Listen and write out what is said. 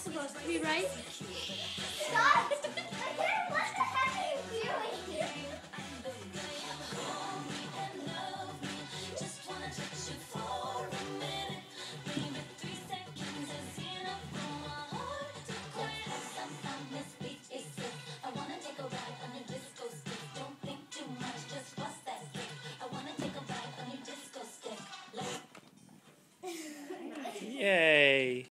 supposed to be, right? Stop! Again, what the heck are you doing? Yay.